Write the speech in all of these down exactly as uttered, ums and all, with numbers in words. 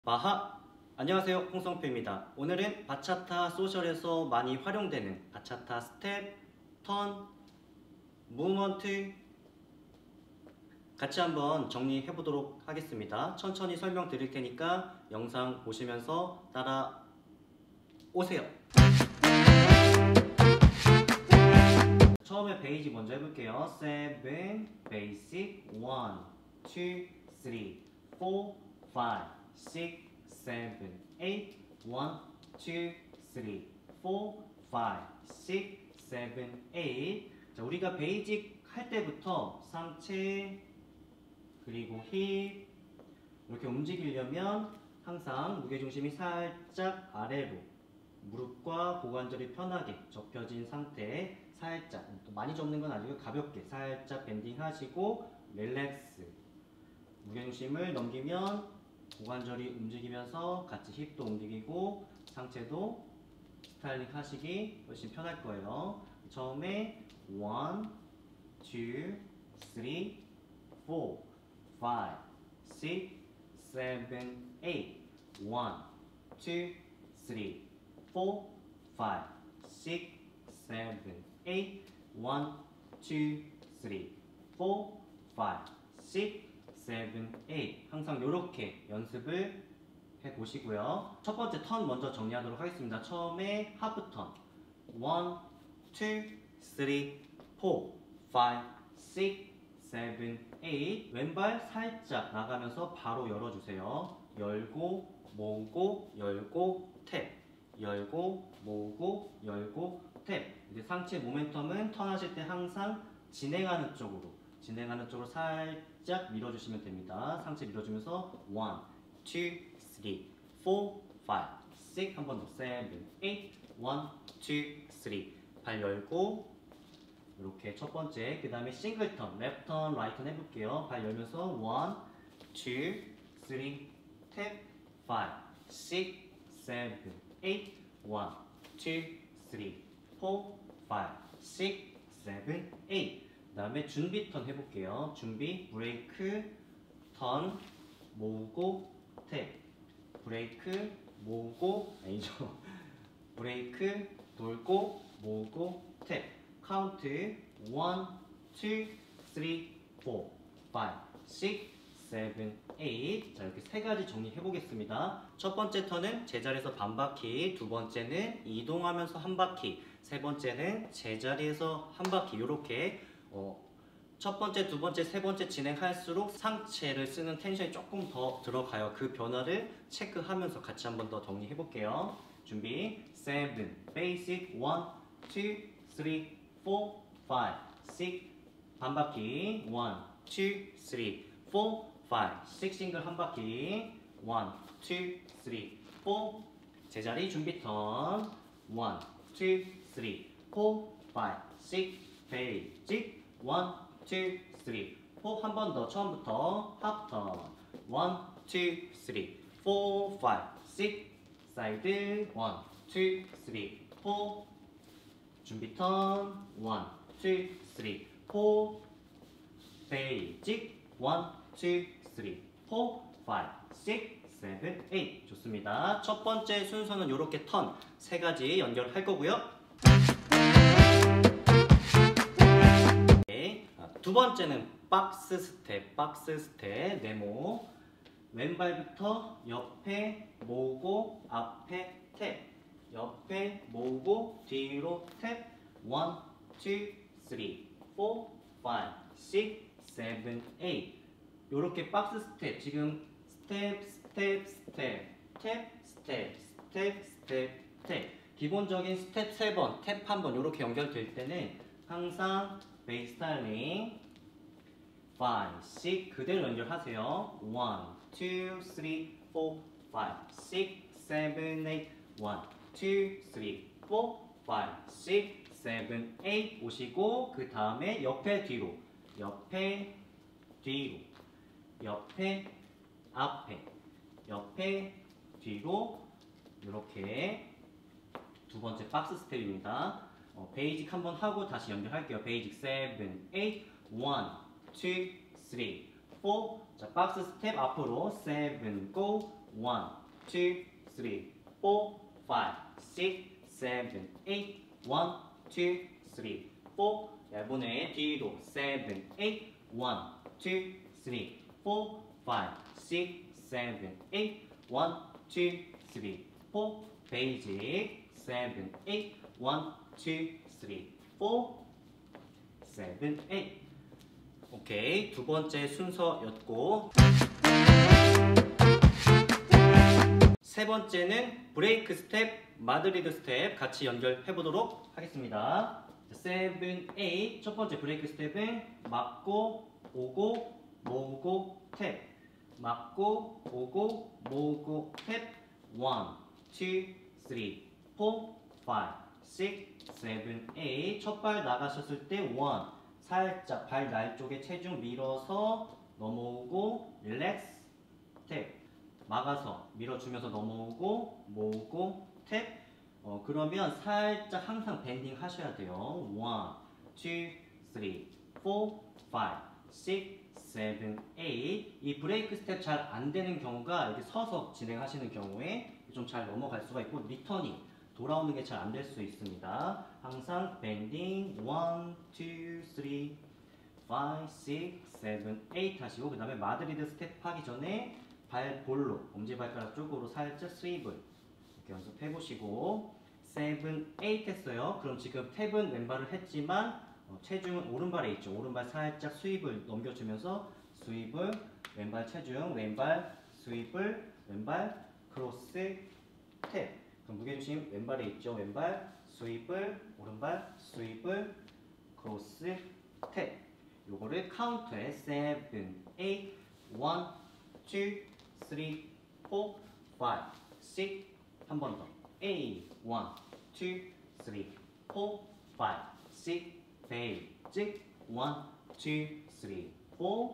마하! 안녕하세요, 홍성표입니다. 오늘은 바차타 소셜에서 많이 활용되는 바차타 스텝, 턴, 무브먼트 같이 한번 정리해 보도록 하겠습니다. 천천히 설명드릴 테니까 영상 보시면서 따라 오세요. 처음에 베이지 먼저 해볼게요. seven, basic, one, two, three, four, five, six, seven, eight, one, two, three, four, five, six, seven, eight. 자, 우리가 베이직 할 때부터 상체 그리고 힙 이렇게 움직이려면 항상 무게중심이 살짝 아래로 무릎과 고관절이 편하게 접혀진 상태에 살짝, 또 많이 접는 건 아니고 가볍게 살짝 밴딩 하시고 릴렉스. 무게중심을 넘기면 고관절이 움직이면서 같이 힙도 움직이고 상체도 스타일링 하시기 훨씬 편할 거예요. 처음에 one, two, three, four, five, six, seven, eight. one, two, three, four, five, six, seven, eight. one, two, three, four, five, six, seven, eight. 항상 이렇게 연습을 해보시고요. 첫 번째 턴 먼저 정리하도록 하겠습니다. 처음에 하프 턴 one, two, three, four, five, six, seven, eight. 왼발 살짝 나가면서 바로 열어주세요. 열고 모으고 열고 탭, 열고 모으고 열고 탭. 이제 상체 모멘텀은 턴하실 때 항상 진행하는 쪽으로 진행하는 쪽으로 살짝 밀어주시면 됩니다. 상체 밀어주면서 one, two, three, four, five, six. 한 번 더 seven, eight. one, two, three. 발 열고 이렇게 첫 번째. 그 다음에 싱글 턴, 랩 턴, 라이트 턴 해볼게요. 발 열면서 one, two, three, 탭, five, six, seven, eight. one, two, three, four, five, six, seven, eight. 그 다음에 준비 턴 해볼게요. 준비, 브레이크, 턴, 모으고, 탭. 브레이크, 모으고, 아니죠. 브레이크, 돌고, 모으고, 탭. 카운트 one, two, three, four, five, six, seven, eight. 자, 이렇게 세 가지 정리해 보겠습니다. 첫 번째 턴은 제자리에서 반 바퀴, 두 번째는 이동하면서 한 바퀴, 세 번째는 제자리에서 한 바퀴. 이렇게 어, 첫 번째, 두 번째, 세 번째 진행할수록 상체를 쓰는 텐션이 조금 더 들어가요. 그 변화를 체크하면서 같이 한 번 더 정리해 볼게요. 준비, seven, basic, one, two, three, four, five, six. 반 바퀴, one, two, three, four, five, six. 싱글 한 바퀴, one, two, three, four. 제자리 준비 턴, one, two, three, four, five, six. 베이직, one, two, three, four. 한 번 더 처음부터 하프 턴, one, two, three, four, five, six. 사이드, one, two, three, four. 준비 턴, one, two, three, four. 베이직, one, two, three, four, five, six, seven, eight. 좋습니다. 첫 번째 순서는 이렇게 턴 세 가지 연결할 거고요. 두 번째는 박스 스텝, 박스 스텝 네모. 왼발부터 옆에 모으고 앞에 탭, 옆에 모으고 뒤로 탭. one, two, three, four, five, six, seven, eight. 요렇게 박스 스텝, 지금 스텝, 스텝, 스텝, 탭, 스텝, 스텝, 스텝, 탭. 기본적인 스텝 세 번, 탭 한 번 요렇게 연결될 때는 항상 베이스 스타일링 five, six 그대로 연결하세요. one, two, three, four, five, six, seven, eight. one, two, three, four, five, six, seven, eight. 오시고 그 다음에 옆에 뒤로, 옆에 뒤로, 옆에 앞에, 옆에 뒤로. 이렇게 두 번째 박스 스텝입니다. 어, 베이직 한번 하고 다시 연결할게요. 베이직 seven, eight. one, two, three, four. 자, 박스 스텝 앞으로 seven, go, one, two, three, four, five, six, seven, eight, one, two, three, four. 얇은에 뒤로 seven, eight, one, two, three, four, five, six, seven, eight, one, two, three, four. 베이직 seven, eight, one, two, three, four, seven, eight. 오케이, 두 번째 순서였고 세 번째는 브레이크 스텝, 마드리드 스텝 같이 연결해 보도록 하겠습니다. seven, eight 첫 번째 브레이크 스텝은 맞고 오고 모으고 탭, 맞고 오고 모으고 탭. one, two, three, four, five, six, seven, eight. 첫 발 나가셨을 때 one, 살짝 발 날 쪽에 체중 밀어서 넘어오고 릴렉스 탭, 막아서 밀어주면서 넘어오고 모으고 탭. 어, 그러면 살짝 항상 밴딩 하셔야 돼요. one, two, three, four, five, six, seven, eight. 이 브레이크 스텝 잘 안 되는 경우가 이렇게 서서 진행하시는 경우에 좀 잘 넘어갈 수가 있고 리턴이 돌아오는 게 잘 안 될 수 있습니다. 항상 밴딩 one, two, three, five, six, seven, eight 하시고 그 다음에 마드리드 스텝 하기 전에 발 볼로 엄지발가락 쪽으로 살짝 스윕을 이렇게 연습해 보시고 seven, eight 했어요. 그럼 지금 탭은 왼발을 했지만 어, 체중은 오른발에 있죠. 오른발 살짝 스윕을 넘겨주면서 스윕을 왼발 체중, 왼발 스윕을 왼발 크로스 탭. 그럼 무게중심 왼발에 있죠. 왼발 스윕을 오른발 스윕을 크로스 탭. 요거를 카운터에 seven, eight, one, two, three, four, five, six 한 번 더 eight, one, two, three, four, five, six 베이직 one, two, three, four.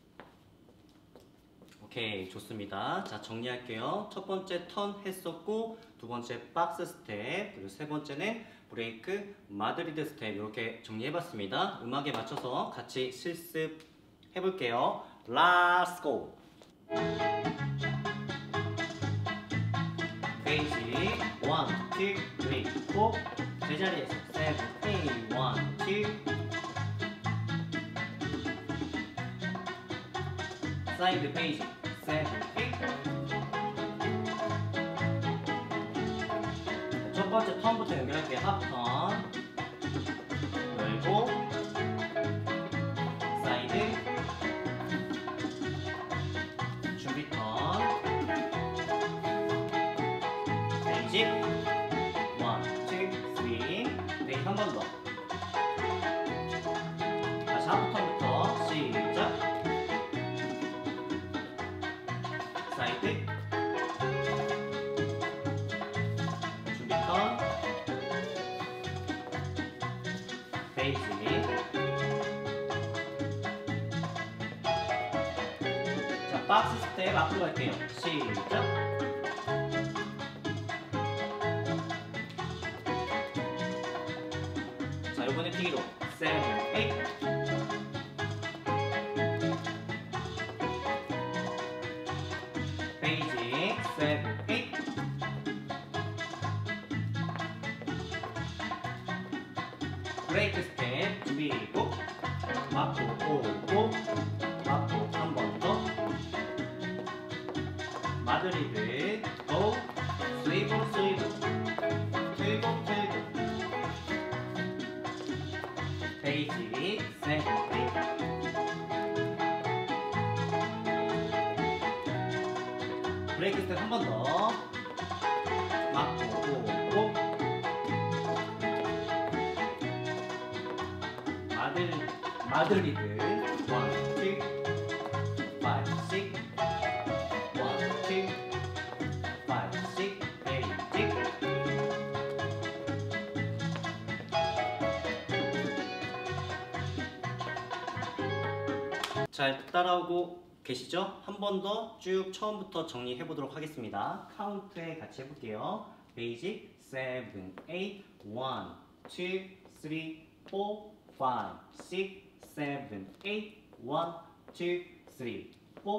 오케이, 좋습니다. 자, 정리할게요. 첫 번째 턴 했었고 두 번째 박스 스텝, 그리고 세 번째는 브레이크 마드리드 스텝 이렇게 정리해봤습니다. 음악에 맞춰서 같이 실습해볼게요. Let's go! 베이직 one, two, three, four. 제자리에서 seven, eight, one, two. 사이드 베이직 seven, eight. 첫 번째 턴부터 연결할게요. 하프턴 열고 사이드 준비 턴 베이직 one, two, three. 베이직 한 번 더. 다시 하프턴부터 시작. 사이드 준비 턴 베이직. 자, 박스 스텝 앞으로 갈게요. 시작. 자, 요번에 뒤로 seven, eight. 베이직 seven, eight. 브레이크 스텝 준비고 맞고 오고 맞고 한 번 더 마드리드 고 스윕으로 스윕 틀고 틀고 베이직 seven, eight. 브레이크 스텝 한 번 더 맞고 오고 마들, 마드리드 one, two, five, six one, two, five, six 베이직. 잘 따라오고 계시죠? 한 번 더 쭉 처음부터 정리해 보도록 하겠습니다. 카운트에 같이 해볼게요. 베이직 seven, eight, one, two, three, four, five, six, seven, eight, one, two, three, four. 자,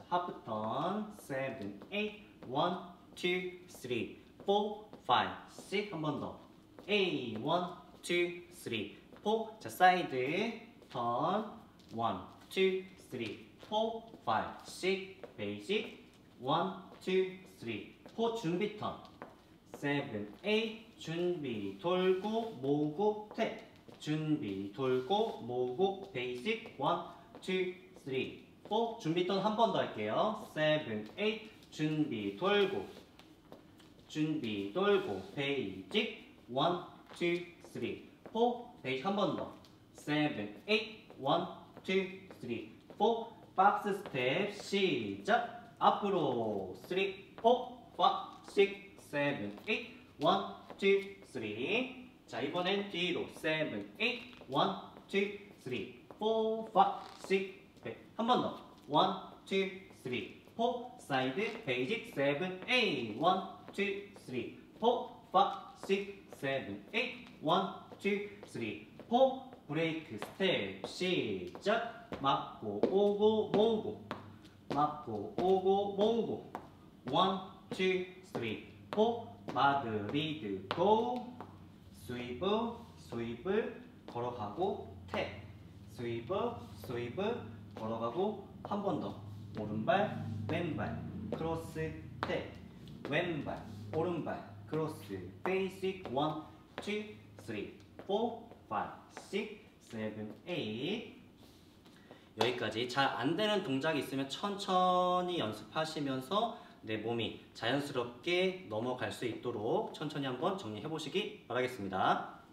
하프 턴 seven, eight, one, two, three, four, five, six 한 번 더 eight, one, two, three, four 자 사이드 턴 one, two, three, four, five, six 베이직 one, two, three, four 준비 턴 seven, eight 준비 돌고 모으고 탭 준비 돌고 모으고 베이직 one, two, three, four 준비 턴 한 번 더 할게요 seven, eight 준비 돌고 준비 돌고 베이직 one, two, three, four 베이직 한 번 더 seven, eight, one, two, three, four 박스 스텝 시작 앞으로 three, four, five, six, seven, eight, one, two, three 자 이번엔 뒤로 seven, eight, one, two, three, four, five, six 한 번 더 one, two, three, four 사이드 베이직 seven, eight, one, two, three, four, five, six, seven, eight, one, two, three, four 브레이크 스텝 시작 맞고 오고 모으고 맞고 오고 모으고 one, two, three, four 마드리드 고 스위브 스위브 걸어가고 탭 스위브 스위브 걸어가고 한 번 더 오른발 왼발 크로스 탭 왼발 오른발 크로스 베이직 one, two, three, four, five, six, seven, eight 여기까지 잘 안되는 동작이 있으면 천천히 연습하시면서 내 몸이 자연스럽게 넘어갈 수 있도록 천천히 한번 정리해 보시기 바라겠습니다.